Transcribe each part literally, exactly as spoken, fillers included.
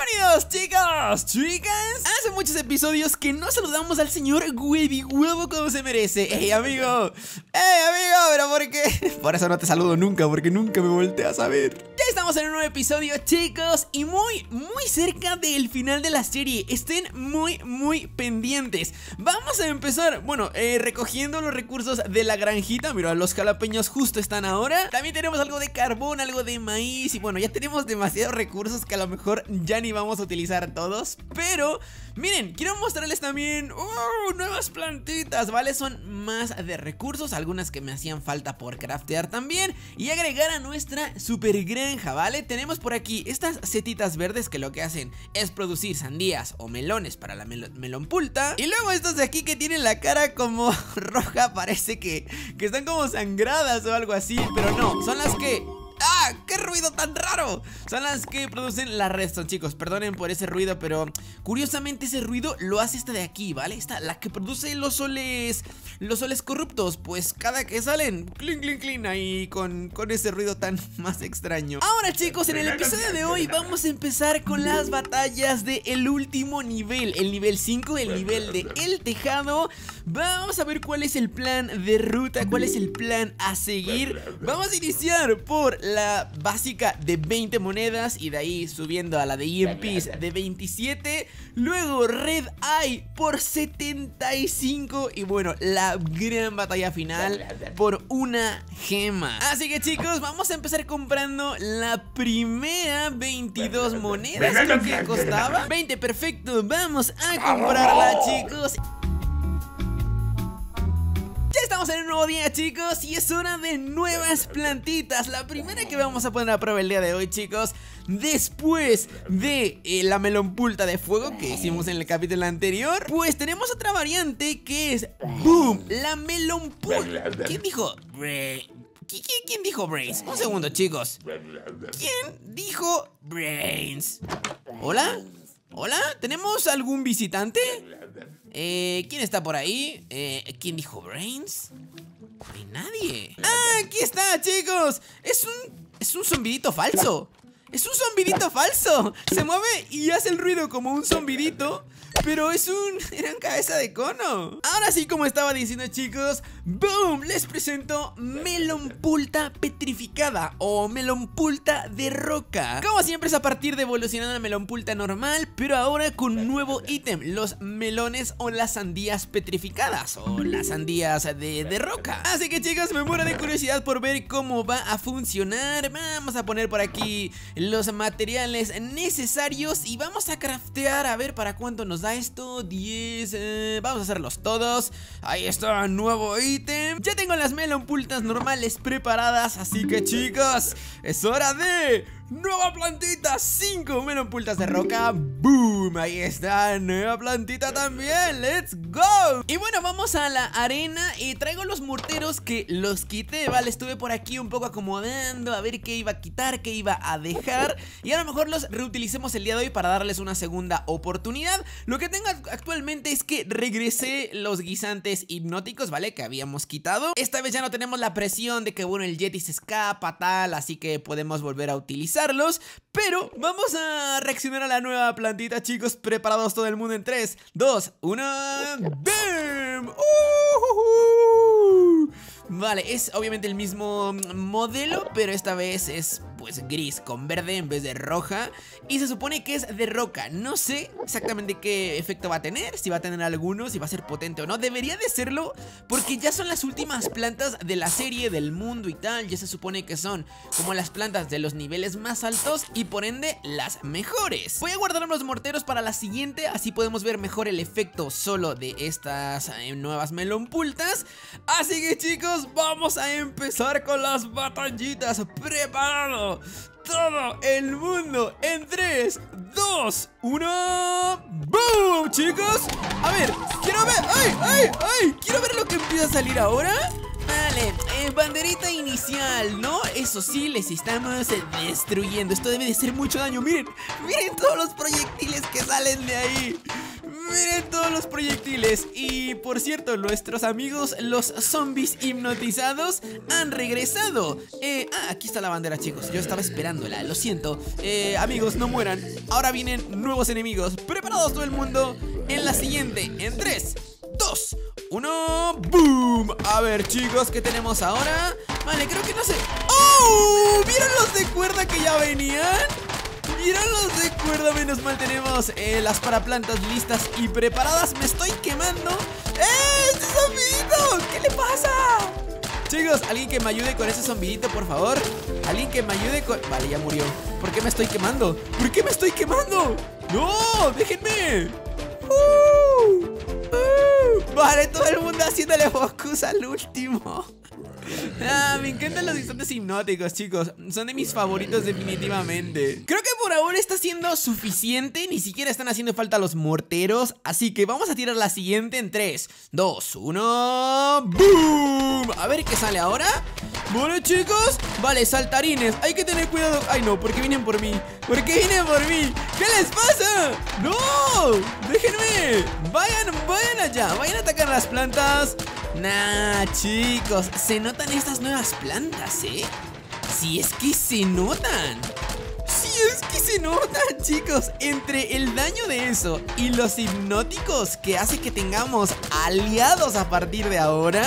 Bienvenidos chicos, chicas. Hace muchos episodios que no saludamos al señor Huevi Huevo como se merece. Ey amigo, ey amigo, pero ¿por qué? Por eso no te saludo nunca, porque nunca me volteas a ver. Ya estamos en un nuevo episodio chicos, y muy, muy cerca del final de la serie. Estén muy, muy pendientes. Vamos a empezar, bueno, eh, recogiendo los recursos de la granjita. Mira, los jalapeños justo están ahora. También tenemos algo de carbón, algo de maíz. Y bueno, ya tenemos demasiados recursos que a lo mejor ya ni vamos a utilizar todos. Pero, miren, quiero mostrarles también uh, nuevas plantitas, ¿vale? Son más de recursos, algunas que me hacían falta por craftear también. Y agregar a nuestra super granja, ¿vale? Tenemos por aquí estas setitas verdes que lo que hacen es producir sandías o melones para la mel melonpulta. Y luego estos de aquí que tienen la cara como roja, parece que, que están como sangradas o algo así. Pero no, son las que... ¡Ah! ¡Qué ruido tan raro! Son las que producen la redstone, chicos. Perdonen por ese ruido, pero curiosamente ese ruido lo hace esta de aquí, ¿vale? Esta, la que produce los soles Los soles corruptos. Pues cada que salen, clink, clink, clink, ahí con, con ese ruido tan más extraño. Ahora chicos, en el episodio de hoy vamos a empezar con las batallas del último nivel, el nivel cinco, el nivel de El Tejado. Vamos a ver cuál es el plan de ruta, cuál es el plan a seguir. Vamos a iniciar por la básica de veinte monedas y de ahí subiendo a la de E M Ps de veintisiete. Luego Red Eye por setenta y cinco. Y bueno, la gran batalla final por una gema. Así que chicos, vamos a empezar comprando la primera. Veintidós monedas creo que costaba. veinte, perfecto, vamos a comprarla chicos. Estamos en un nuevo día chicos y es hora de nuevas plantitas. La primera que vamos a poner a prueba el día de hoy chicos, después de eh, la melonpulta de fuego que hicimos en el capítulo anterior, pues tenemos otra variante que es ¡boom! La melonpulta. ¿Quién dijo? ¿Quién, ¿Quién dijo Brains? Un segundo chicos. ¿Quién dijo Brains? ¿Hola? ¿Hola? ¿Tenemos algún visitante? Eh, ¿quién está por ahí? Eh, ¿quién dijo Brains? No hay nadie. ¡Ah! Aquí está, chicos. Es un... es un zombidito falso. Es un zombidito falso. Se mueve y hace el ruido como un zombidito, pero es un... era un cabeza de cono. Ahora sí, como estaba diciendo chicos, ¡boom! Les presento melonpulta petrificada o melonpulta de roca. Como siempre es a partir de evolucionar la melonpulta normal, pero ahora con un nuevo ítem, los melones o las sandías petrificadas o las sandías de, de roca. Así que chicos, me muero de curiosidad por ver cómo va a funcionar. Vamos a poner por aquí los materiales necesarios y vamos a craftear a ver para cuánto nos da esto. diez, eh, vamos a hacerlos todos. Ahí está, nuevo ítem. Ya tengo las melonpultas normales preparadas, así que chicos, es hora de... nueva plantita, cinco melonpultas de roca. ¡Boom! Ahí está, nueva plantita también. ¡Let's go! Y bueno, vamos a la arena y traigo los morteros que los quité, ¿vale? Estuve por aquí un poco acomodando a ver qué iba a quitar, qué iba a dejar. Y a lo mejor los reutilicemos el día de hoy para darles una segunda oportunidad. Lo que tengo actualmente es que regresé los guisantes hipnóticos, ¿vale? Que habíamos quitado. Esta vez ya no tenemos la presión de que, bueno, el Yeti se escapa, tal, así que podemos volver a utilizar. Pero vamos a reaccionar a la nueva plantita, chicos. Preparados todo el mundo en tres, dos, uno. ¡Bam! ¡Uh! Vale, es obviamente el mismo modelo, pero esta vez es pues gris con verde en vez de roja. Y se supone que es de roca. No sé exactamente qué efecto va a tener, si va a tener alguno, si va a ser potente o no. Debería de serlo porque ya son las últimas plantas de la serie, del mundo y tal. Ya se supone que son como las plantas de los niveles más altos y por ende las mejores. Voy a guardar los morteros para la siguiente, así podemos ver mejor el efecto solo de estas eh, nuevas melonpultas. Así que chicos, vamos a empezar con las batallitas. Preparado todo el mundo en tres, dos, uno. ¡Boom! Chicos, a ver, quiero ver. ¡Ay, ay, ay! Quiero ver lo que empieza a salir ahora. Vale, eh, banderita inicial, ¿no? Eso sí, les estamos eh, destruyendo. Esto debe de ser mucho daño. Miren, miren todos los proyectiles que salen de ahí. Miren todos los proyectiles. Y por cierto, nuestros amigos, los zombies hipnotizados, han regresado. eh, Ah, aquí está la bandera, chicos. Yo estaba esperándola, lo siento. eh, Amigos, no mueran. Ahora vienen nuevos enemigos. Preparados todo el mundo. En la siguiente, en tres, dos, uno, ¡boom! A ver, chicos, ¿qué tenemos ahora? Vale, creo que no sé. ¡Oh! ¿Vieron los de cuerda que ya venían? ¿Vieron los de cuerda? Menos mal tenemos eh, las paraplantas listas y preparadas. Me estoy quemando. ¡Eh! ¡Este zombidito! ¿Qué le pasa? Chicos, alguien que me ayude con ese zombidito, por favor. Alguien que me ayude con... Vale, ya murió. ¿Por qué me estoy quemando? ¿Por qué me estoy quemando? ¡No! ¡Déjenme! ¡Uh! ¡Uh! Vale, todo el mundo haciéndole focus al último. Ah, me encantan los instantes hipnóticos, chicos. Son de mis favoritos definitivamente. Creo que por ahora está siendo suficiente. Ni siquiera están haciendo falta los morteros. Así que vamos a tirar la siguiente en tres, dos, uno, ¡boom! A ver qué sale ahora. Vale, chicos. Vale, saltarines. Hay que tener cuidado. Ay, no, ¿por qué vienen por mí? ¿Por qué vienen por mí? ¿Qué les pasa? ¡No! ¡Déjenme! Vayan, vayan allá. Vayan a atacar las plantas. Nah, chicos, se notan estas nuevas plantas, ¿eh? Si es que se notan. Si es que se notan, chicos. Entre el daño de eso y los hipnóticos que hace que tengamos aliados a partir de ahora.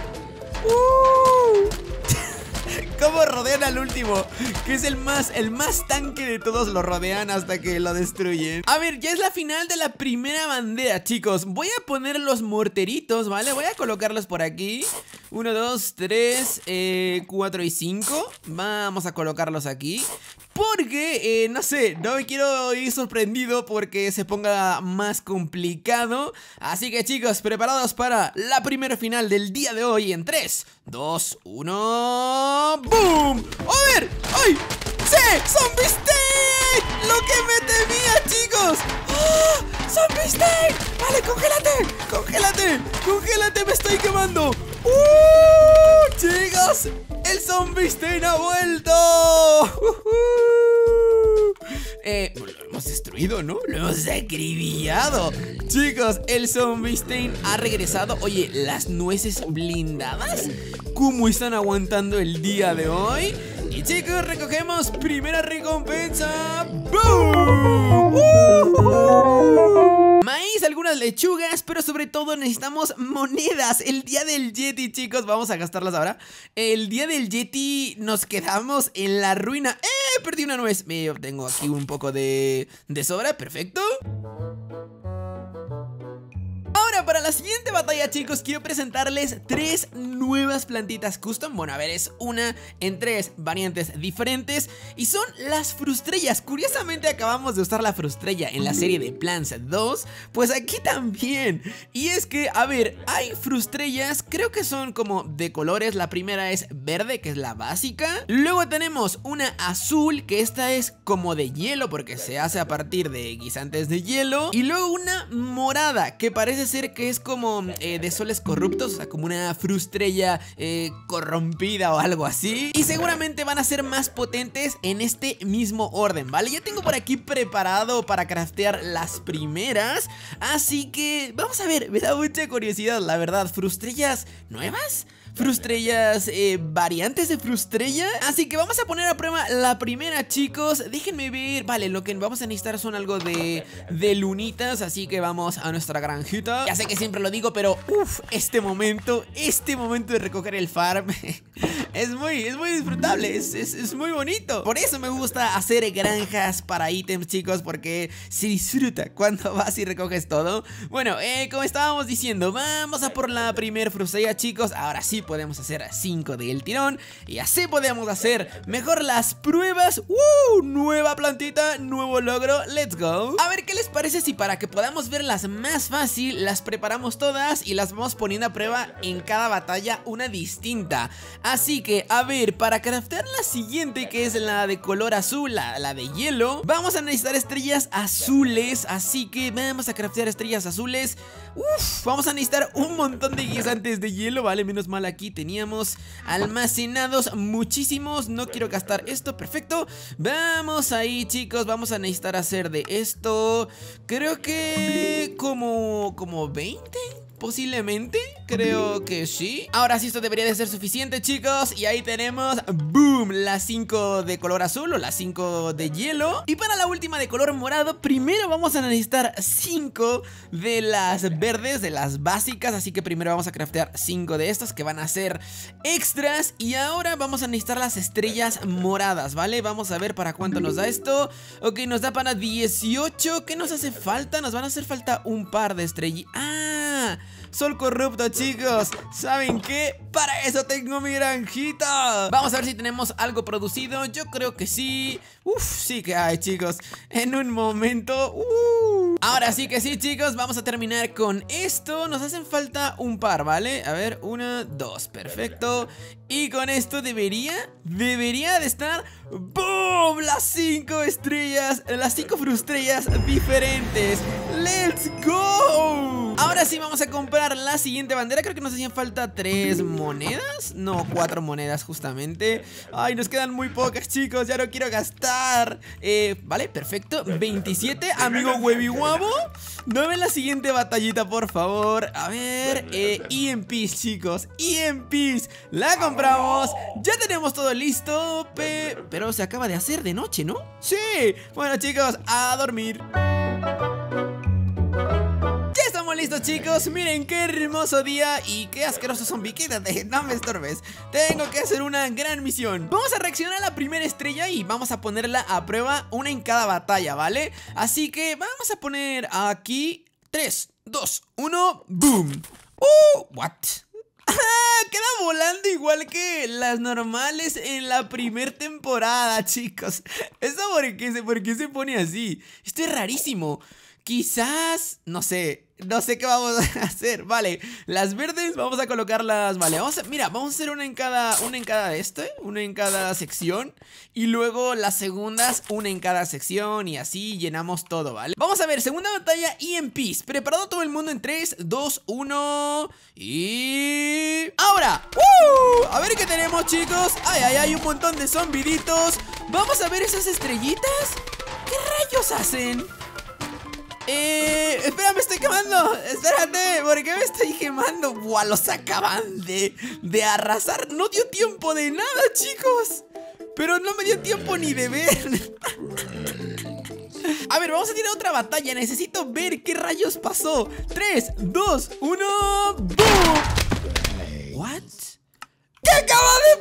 ¡Uh! ¿Cómo rodean al último? Que es el más, el más tanque de todos. Lo rodean hasta que lo destruyen. A ver, ya es la final de la primera bandera, chicos. Voy a poner los morteritos, ¿vale? Voy a colocarlos por aquí. Uno, dos, tres, eh, cuatro y cinco. Vamos a colocarlos aquí. Porque, eh, no sé, no me quiero ir sorprendido porque se ponga más complicado. Así que, chicos, preparados para la primera final del día de hoy. En tres, dos, uno, ¡boom! ¡A ver! ¡Ay! ¡Sí! ¡Zombie State! ¡Lo que me temía, chicos! ¡Oh! ¡Zombie State! ¡Vale, congélate! ¡Congélate! ¡Congélate! ¡Me estoy quemando! ¡Uh! ¡Chicos! ¡El Zombie State ha vuelto! Eh, lo hemos destruido, ¿no? Lo hemos acribillado. Chicos, el Zombie Stain ha regresado. Oye, las nueces blindadas, ¿cómo están aguantando el día de hoy? Y chicos, recogemos primera recompensa. ¡Boom! ¡Uh! Maíz, algunas lechugas, pero sobre todo necesitamos monedas. El día del Yeti, chicos, vamos a gastarlas ahora. El día del Yeti nos quedamos en la ruina. ¡Eh! Perdí una nuez. Me obtengo aquí un poco de, de sobra, perfecto. Ahora, para la siguiente batalla, chicos, quiero presentarles tres nuevas plantitas custom. Bueno, a ver, es una en tres variantes diferentes y son las frustrellas. Curiosamente acabamos de usar la frustrella en la serie de Plants dos, pues aquí también. Y es que, a ver, hay frustrellas, creo que son como de colores. La primera es verde, que es la básica. Luego tenemos una azul, que esta es como de hielo, porque se hace a partir de guisantes de hielo. Y luego una morada, que parece ser que es como eh, de soles corruptos, o sea, como una frustrella eh, corrompida o algo así. Y seguramente van a ser más potentes en este mismo orden, ¿vale? Ya tengo por aquí preparado para craftear las primeras, así que vamos a ver, me da mucha curiosidad, la verdad. ¿Frustrellas nuevas? Frustrellas, eh, variantes de frustrella. Así que vamos a poner a prueba la primera, chicos. Déjenme ver. Vale, lo que vamos a necesitar son algo de, de lunitas. Así que vamos a nuestra granjita. Ya sé que siempre lo digo, pero uff, este momento, este momento de recoger el farm es muy, es muy disfrutable, es, es, es muy bonito. Por eso me gusta hacer granjas para ítems, chicos, porque se disfruta cuando vas y recoges todo. Bueno, eh, como estábamos diciendo, vamos a por la primer frustrella, chicos. Ahora sí podemos hacer cinco del tirón y así podemos hacer mejor las pruebas. ¡Uh! Nueva plantita, nuevo logro, let's go. A ver qué les parece si para que podamos verlas más fácil las preparamos todas y las vamos poniendo a prueba en cada batalla una distinta. Así que, a ver, para craftear la siguiente, que es la de color azul, la, la de hielo, vamos a necesitar estrellas azules. Así que vamos a craftear estrellas azules. Uf, vamos a necesitar un montón de guisantes de hielo, vale, menos mal aquí teníamos almacenados muchísimos. No quiero gastar esto, perfecto. Vamos ahí, chicos, vamos a necesitar hacer de esto, creo que como, como veinte. Posiblemente, creo que sí. Ahora sí, esto debería de ser suficiente, chicos. Y ahí tenemos, boom, las cinco de color azul o las cinco de hielo. Y para la última de color morado, primero vamos a necesitar cinco de las verdes, de las básicas. Así que primero vamos a craftear cinco de estas que van a ser extras. Y ahora vamos a necesitar las estrellas moradas, ¿vale? Vamos a ver para cuánto nos da esto. Ok, nos da para dieciocho. ¿Qué nos hace falta? Nos van a hacer falta un par de estrellas. ¡Ah! Sol corrupto, chicos. ¿Saben qué? Para eso tengo mi granjita. Vamos a ver si tenemos algo producido. Yo creo que sí. Uf, sí que hay, chicos. En un momento. Uh. Ahora sí que sí, chicos. Vamos a terminar con esto. Nos hacen falta un par, ¿vale? A ver, una, dos, perfecto. Y con esto debería, debería de estar, ¡boom! Las cinco estrellas, las cinco frustrellas diferentes. ¡Let's go! Ahora sí vamos a comprar la siguiente bandera. Creo que nos hacían falta tres monedas. No, cuatro monedas justamente. Ay, nos quedan muy pocas, chicos. Ya no quiero gastar. Eh, vale, perfecto. veintisiete, amigo hueviguabo. Dame la siguiente batallita, por favor. A ver, eh, E M Ps, chicos. E M Ps. La compramos. Ya tenemos todo listo. Pe pero se acaba de hacer de noche, ¿no? Sí. Bueno, chicos, a dormir. Listos, chicos, miren qué hermoso día y qué asqueroso zombie. Quédate, no me estorbes. Tengo que hacer una gran misión. Vamos a reaccionar a la primera estrella y vamos a ponerla a prueba, una en cada batalla, ¿vale? Así que vamos a poner aquí tres, dos, uno, boom. Uh, what? ¡Ah! Queda volando igual que las normales en la primera temporada, chicos. ¿Eso por qué, se, por qué se pone así? Esto es rarísimo. Quizás, no sé, no sé qué vamos a hacer. Vale, las verdes vamos a colocarlas. Vale, vamos a, mira, vamos a hacer una en cada, una en cada este, una en cada sección. Y luego las segundas, una en cada sección. Y así llenamos todo, ¿vale? Vamos a ver, segunda batalla E M Ps. Preparado todo el mundo en tres, dos, uno. Y... ¡ahora! ¡Uh! A ver qué tenemos, chicos. Ay, ay, ay, un montón de zombiditos. Vamos a ver esas estrellitas. ¿Qué rayos hacen? Eh, espera, me estoy quemando. Espérate, ¿por qué me estoy quemando? Buah, los acaban de, de arrasar. No dio tiempo de nada, chicos. Pero no me dio tiempo ni de ver. A ver, vamos a tirar otra batalla. Necesito ver qué rayos pasó. tres, dos, uno, ¡boom! ¿What? ¿Qué acaba de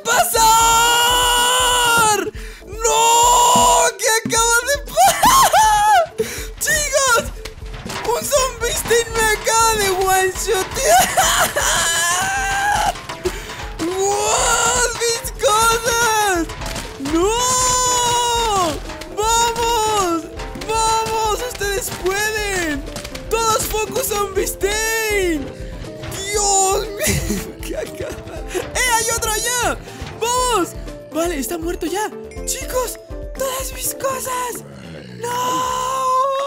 pasar? ¡No! ¿Qué acaba de pasar? ¡Chicos! ¡Un zombie Stein me acaba de one-shotear! ¡Wow! ¡Mis cosas! ¡No! ¡Vamos! ¡Vamos! ¡Ustedes pueden! ¡Todos focus zombie Stein! ¡Dios mío! ¿Qué acaba? ¡Eh! ¡Hay otro allá! ¡Vamos! Vale, está muerto ya. ¡Chicos! ¡Todas mis cosas! ¡No!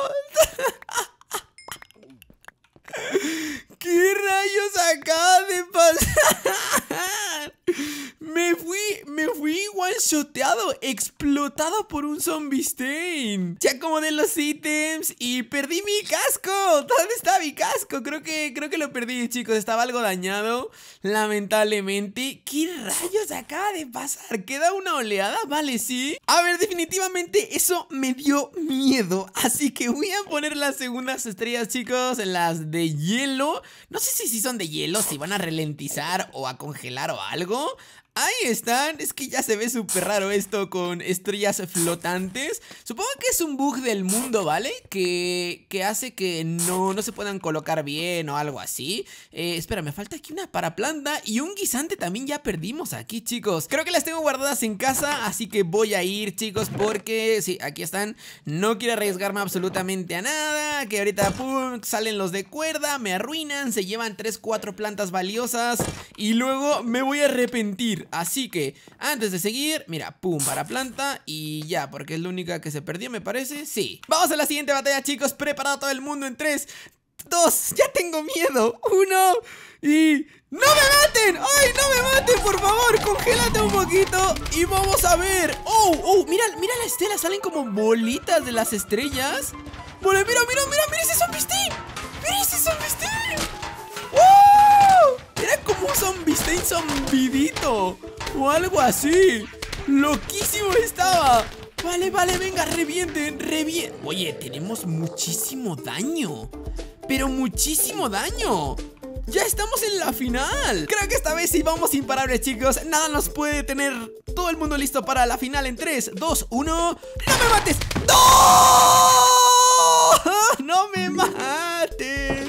¿Qué rayos acaba de pasar? Me fui, me fui one-shoteado, explotado por un zombie Stein. Ya acomodé los ítems y perdí mi casco. ¿Dónde está mi casco? Creo que, creo que lo perdí, chicos. Estaba algo dañado, lamentablemente. ¿Qué rayos acaba de pasar? ¿Queda una oleada? Vale, sí. A ver, definitivamente eso me dio miedo. Así que voy a poner las segundas estrellas, chicos, en las de hielo. No sé si, si son de hielo, si van a ralentizar o a congelar o algo. Ahí están, es que ya se ve súper raro esto con estrellas flotantes. Supongo que es un bug del mundo, ¿vale? Que, que hace que no, no se puedan colocar bien o algo así. eh, Espera, me falta aquí una paraplanta y un guisante también ya perdimos aquí, chicos. Creo que las tengo guardadas en casa, así que voy a ir, chicos, porque sí, aquí están. No quiero arriesgarme absolutamente a nada. Que ahorita, pum, salen los de cuerda, me arruinan, se llevan tres, cuatro plantas valiosas y luego me voy a arrepentir. Así que, antes de seguir, mira, pum, para planta y ya, porque es la única que se perdió, me parece. Sí. Vamos a la siguiente batalla, chicos. Preparado todo el mundo en tres, dos, ya tengo miedo, uno y... ¡No me maten! ¡Ay, no me maten, por favor! Congélate un poquito y vamos a ver. ¡Oh, oh! Mira, mira la estela, salen como bolitas de las estrellas. Vale, mira, mira, mira, mira ese zombie stain. ¡Mira ese zombie stain! ¡Wow! Era como un zombie stain zombidito o algo así. Loquísimo estaba. Vale, vale, venga, revienten, revienten. Oye, tenemos muchísimo daño. Pero muchísimo daño. ¡Ya estamos en la final! Creo que esta vez sí vamos imparables, chicos. Nada nos puede detener. Todo el mundo listo para la final en tres, dos, uno. ¡No me mates! ¡No! ¡No me mates!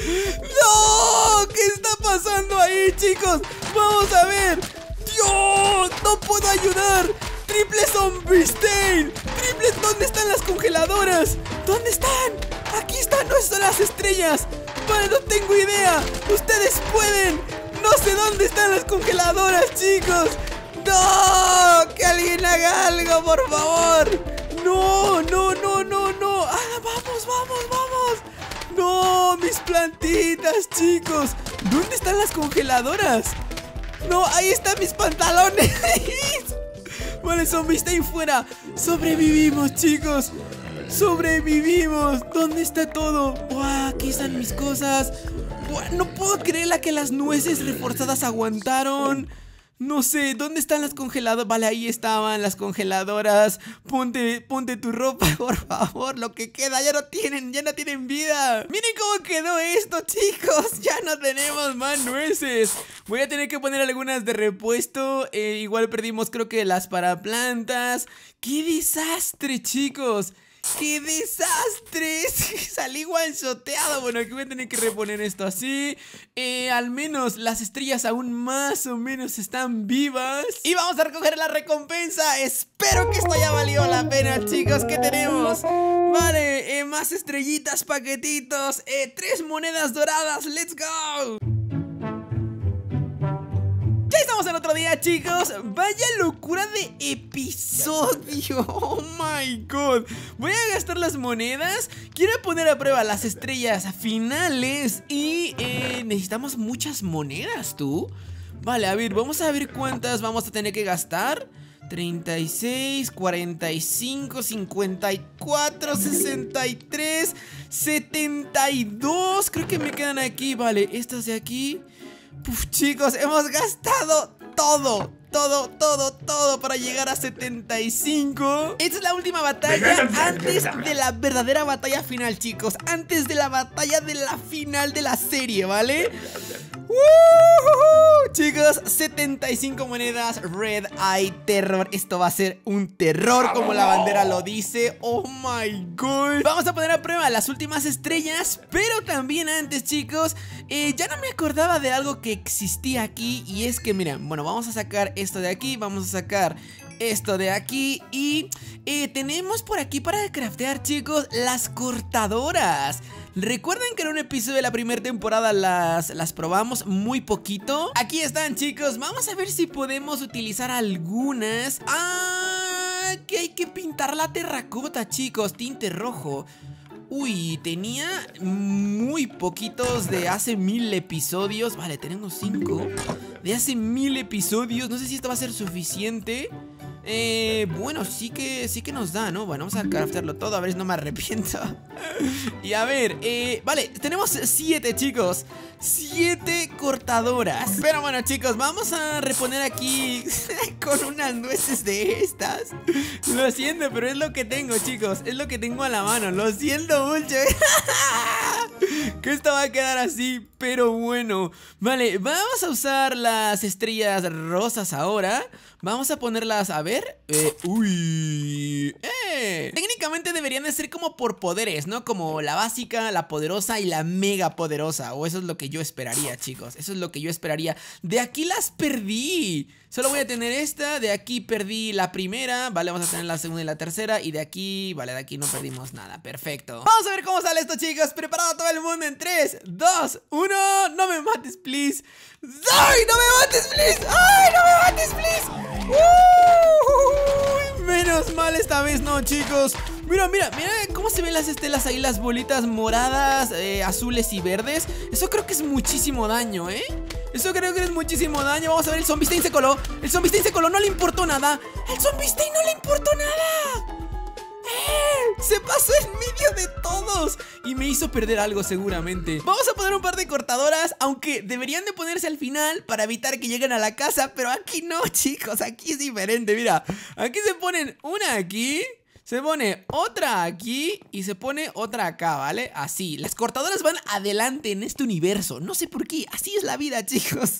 ¡No! ¿Qué está pasando ahí, chicos? ¡Vamos a ver! ¡Dios! ¡No puedo ayudar! ¡Triple zombie stain! ¡Triple! ¿Dónde están las congeladoras? ¿Dónde están? Aquí están, no son las estrellas. Vale, no tengo idea. Ustedes pueden. No sé dónde están las congeladoras, chicos. ¡No! ¡Que alguien haga algo, por favor! ¡No, no, no, no, no! ¡Ah, vamos, vamos, vamos! ¡No! ¡Mis plantitas, chicos! ¿Dónde están las congeladoras? ¡No! ¡Ahí están mis pantalones! Vale, zombie está ahí fuera. Sobrevivimos, chicos. Sobrevivimos. ¿Dónde está todo? ¡Buah! Aquí están mis cosas. ¡Buah! No puedo creerla que las nueces reforzadas aguantaron. No sé, ¿dónde están las congeladoras? Vale, ahí estaban las congeladoras. Ponte, ponte tu ropa, por favor. Lo que queda ya no tienen, ya no tienen vida. Miren cómo quedó esto, chicos. Ya no tenemos más nueces. Voy a tener que poner algunas de repuesto. eh, Igual perdimos, creo que las para plantas. ¡Qué desastre, chicos! ¡Qué desastre! Salí guanchoteado. Bueno, aquí voy a tener que reponer esto así. eh, Al menos las estrellas aún más o menos están vivas. Y vamos a recoger la recompensa. Espero que esto haya valido la pena, chicos. ¿Qué tenemos? Vale, eh, más estrellitas, paquetitos, eh, tres monedas doradas. ¡Let's go! Ya estamos en otro día, chicos. Vaya locura de episodio. Oh my god. Voy a gastar las monedas. Quiero poner a prueba las estrellas finales. Y eh, necesitamos muchas monedas, tú. Vale, a ver, vamos a ver cuántas vamos a tener que gastar. Treinta y seis, cuarenta y cinco, cincuenta y cuatro, sesenta y tres, setenta y dos. Creo que me quedan aquí. Vale, estas de aquí. Uf, chicos, hemos gastado todo, todo, todo, todo para llegar a setenta y cinco. Esta es la última batalla antes de la verdadera batalla final, chicos. Antes de la batalla de la final de la serie, ¿vale? ¡Uh! Chicos, setenta y cinco monedas. Red Eye Terror. Esto va a ser un terror, como la bandera lo dice. Oh my god. Vamos a poner a prueba las últimas estrellas. Pero también antes, chicos, eh, ya no me acordaba de algo que existía aquí. Y es que, miren, bueno, vamos a sacar esto de aquí. Vamos a sacar esto de aquí. Y eh, tenemos por aquí para craftear, chicos, las cortadoras. ¿Recuerdan que en un episodio de la primera temporada las, las probamos muy poquito? Aquí están, chicos. Vamos a ver si podemos utilizar algunas. ¡Ah! Que hay que pintar la terracota, chicos. Tinte rojo. Uy, tenía muy poquitos de hace mil episodios. Vale, tenemos cinco de hace mil episodios. No sé si esto va a ser suficiente. Eh, bueno, sí que, sí que nos da, ¿no? Bueno, vamos a craftearlo todo, a ver si no me arrepiento. Y a ver, eh, vale, tenemos siete, chicos. Siete cortadoras. Pero bueno, chicos, vamos a reponer aquí con unas nueces de estas. Lo siento, pero es lo que tengo, chicos. Es lo que tengo a la mano, lo siento mucho. Que esto va a quedar así, pero bueno. Vale, vamos a usar las estrellas rosas ahora. Vamos a ponerlas, a ver eh, Uy eh. Técnicamente deberían de ser como por poderes, ¿no? Como la básica, la poderosa y la mega poderosa. O eso es lo que yo esperaría, chicos. Eso es lo que yo esperaría. De aquí las perdí. Solo voy a tener esta. De aquí perdí la primera. Vale, vamos a tener la segunda y la tercera. Y de aquí, vale, de aquí no perdimos nada. Perfecto. Vamos a ver cómo sale esto, chicos. Preparado todo el mundo en tres, dos, uno. No me mates, please. ¡Ay, no me mates, please! ¡Ay, no me mates, please! ¡Uh! Menos mal esta vez no, chicos. Mira, mira, mira cómo se ven las estelas ahí, las bolitas moradas, eh, azules y verdes. Eso creo que es muchísimo daño, ¿eh? Eso creo que es muchísimo daño. Vamos a ver, el Zombie se coló. El Zombie se coló, no le importó nada. El Zombie no le importó nada. ¡Eh! Se pasó en medio de todos y me hizo perder algo seguramente. Vamos a poner un par de cortadoras, aunque deberían de ponerse al final para evitar que lleguen a la casa. Pero aquí no, chicos, aquí es diferente. Mira, aquí se ponen una aquí, se pone otra aquí y se pone otra acá, ¿vale? Así, las cortadoras van adelante en este universo. No sé por qué, así es la vida, chicos.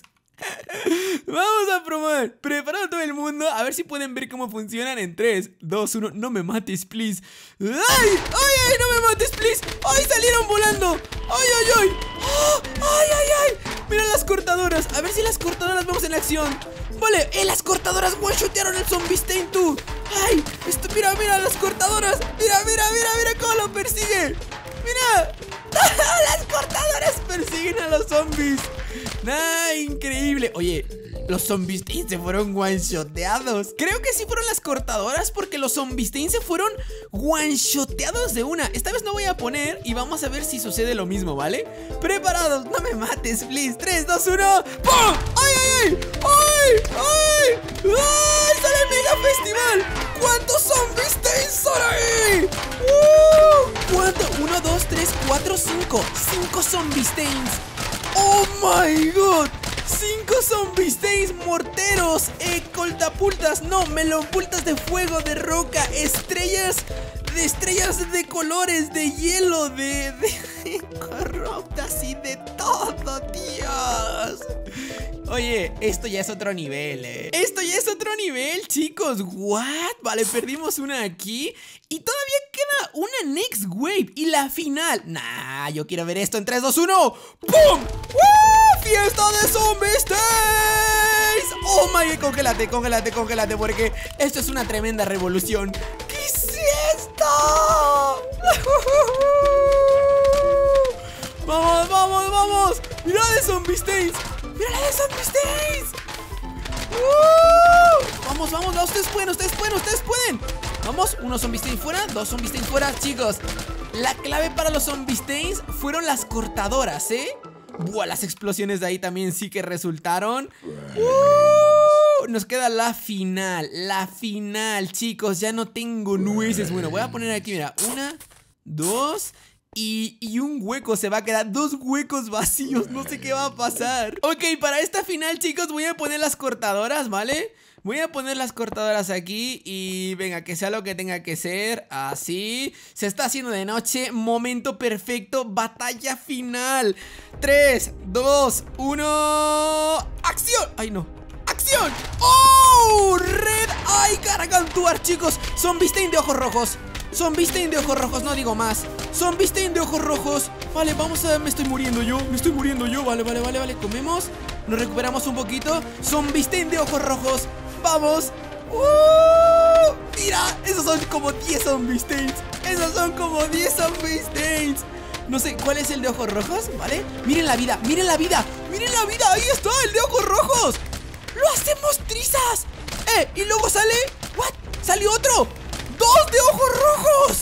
Vamos a probar. Preparado todo el mundo. A ver si pueden ver cómo funcionan en tres, dos, uno. No me mates, please. ¡Ay! ¡Ay, ay! ¡No me mates, please! ¡Ay, salieron volando! ¡Ay, ay, ay! ¡Oh! ¡Ay, ay, ay! Mira las cortadoras. A ver si las cortadoras vemos en acción. Vale, eh, las cortadoras one-shotearon el Zombie tú. ¡Ay! Esto, mira, mira las cortadoras. Mira, mira, mira, mira cómo lo persigue. ¡Mira! Las cortadoras persiguen a los zombies. ¡Nah! Increíble. Oye, los Zombie se fueron one-shoteados. Creo que sí fueron las cortadoras, porque los Zombie se fueron one-shoteados de una. Esta vez no voy a poner y vamos a ver si sucede lo mismo, ¿vale? Preparados, no me mates, please. tres, dos, uno. ¡Pum! ¡Ay, ay, ay! ¡Ay, ay! ¡Ay! ¡Sale el mega festival! ¿Cuántos Zombie son ahí? ¡Uh! ¿Cuánto? uno, dos, tres, cuatro, cinco. cinco Zombie Stains. ¡Oh my god! Cinco Zombie Stains, morteros, eh, coltapultas, no, melonpultas de fuego, de roca, estrellas, de estrellas de colores, de hielo, de, de corruptas y de todo, Dios. Oye, esto ya es otro nivel, eh. Esto ya es otro nivel, chicos. ¿What? Vale, perdimos una aquí y todavía queda una next wave y la final. Nah, yo quiero ver esto en tres, dos, uno. ¡Pum! ¡Uh! ¡Fiesta de Zombie Stains! Oh my god, congélate, congélate, congélate, porque esto es una tremenda revolución. ¿Qué es esto? Vamos, vamos, vamos. Mira de Zombie Stains. Mira la de Zombie Stains. ¡Uh! Vamos, vamos, vamos, ustedes pueden, ustedes pueden, ustedes pueden. Vamos, unos Zombie Stains fuera, dos Zombie Stains fuera, chicos. La clave para los Zombie Stains fueron las cortadoras, ¿eh? Buah, las explosiones de ahí también sí que resultaron. ¡Uh! Nos queda la final, la final, chicos. Ya no tengo nueces. Bueno, voy a poner aquí, mira, una, dos... Y, y un hueco se va a quedar, dos huecos vacíos, no sé qué va a pasar. Ok, para esta final, chicos, voy a poner las cortadoras, ¿vale? Voy a poner las cortadoras aquí y venga, que sea lo que tenga que ser. Así, se está haciendo de noche, momento perfecto, batalla final. Tres, dos, uno, ¡acción! ¡Ay, no! ¡Acción! ¡Oh! Red Eye Gargantuar, chicos. Zombie Stain de ojos rojos. Zombie Stain de ojos rojos, no digo más. Zombie Stain de ojos rojos. Vale, vamos a ver, me estoy muriendo yo. Me estoy muriendo yo, vale, vale, vale, vale. Comemos, nos recuperamos un poquito. Zombie Stain de ojos rojos. Vamos. ¡Uh! Mira, esos son como diez Zombie Stains. Esos son como diez Zombie Stains. No sé, ¿cuál es el de ojos rojos? ¿Vale? Miren la vida, miren la vida. Miren la vida, ahí está, el de ojos rojos. ¡Lo hacemos trizas! ¡Eh! Y luego sale... ¿What? ¡Salió otro! ¡Dos de ojos rojos!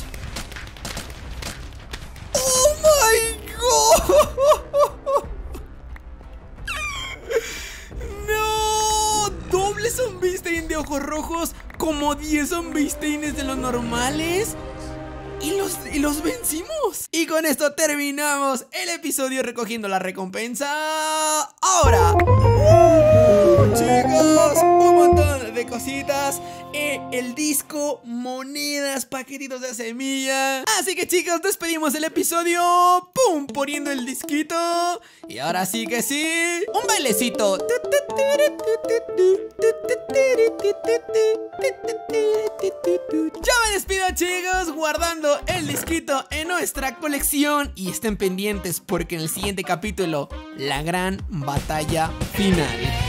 ¡Oh my god! ¡No! Doble Zombie Stain de ojos rojos. Como diez Zombie Stains de los normales. Y los, y los vencimos. Y con esto terminamos el episodio recogiendo la recompensa. Ahora, uh, chicos, un montón de cositas. Eh, el disco, monedas, paquetitos de semilla. Así que, chicos, despedimos el episodio. ¡Pum! Poniendo el disquito. Y ahora sí que sí, un bailecito. Ya me despido, chicos, guardando el disquito en nuestra colección. Y estén pendientes porque en el siguiente capítulo, la gran batalla final.